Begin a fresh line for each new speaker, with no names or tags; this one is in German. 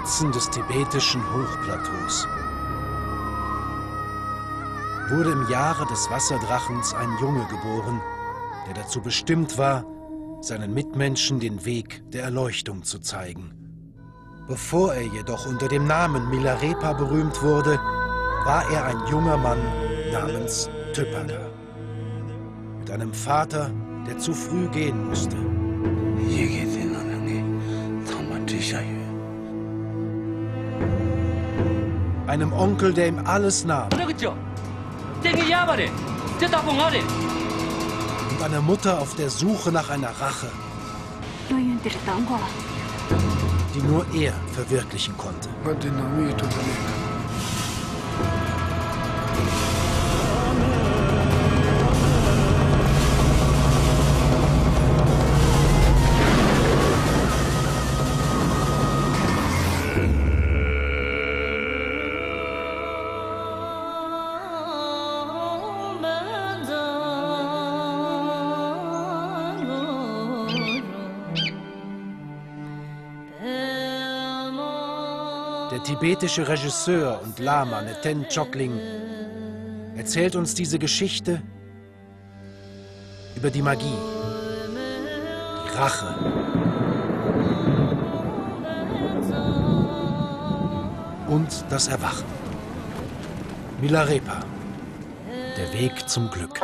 Spitzen des tibetischen Hochplateaus wurde im Jahre des Wasserdrachens ein Junge geboren, der dazu bestimmt war, seinen Mitmenschen den Weg der Erleuchtung zu zeigen. Bevor er jedoch unter dem Namen Milarepa berühmt wurde, war er ein junger Mann namens Thypada. Mit einem Vater, der zu früh gehen musste. Einem Onkel, der ihm alles nahm. Und einer Mutter auf der Suche nach einer Rache, die nur er verwirklichen konnte. Der tibetische Regisseur und Lama Neten Chokling erzählt uns diese Geschichte über die Magie, die Rache und das Erwachen. Milarepa, der Weg zum Glück.